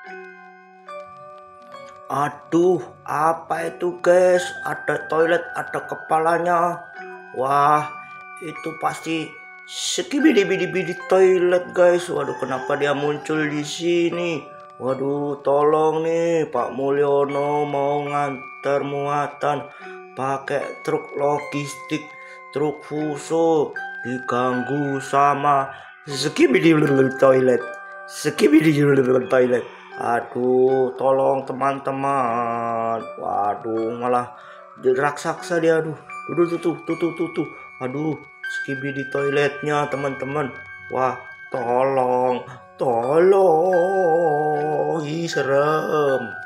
Aduh, apa itu guys? Ada toilet, ada kepalanya. Wah, itu pasti skibidi-bidi-bidi toilet guys. Waduh, kenapa dia muncul di sini? Waduh, tolong nih Pak Mulyono mau ngantar muatan pakai truk logistik, truk fuso diganggu sama skibidi toilet. Skibidi toilet. Aduh, tolong teman-teman. Waduh, malah raksasa dia. Aduh, tuh. Aduh, skibidi toiletnya teman-teman. Wah, tolong. Ih, serem.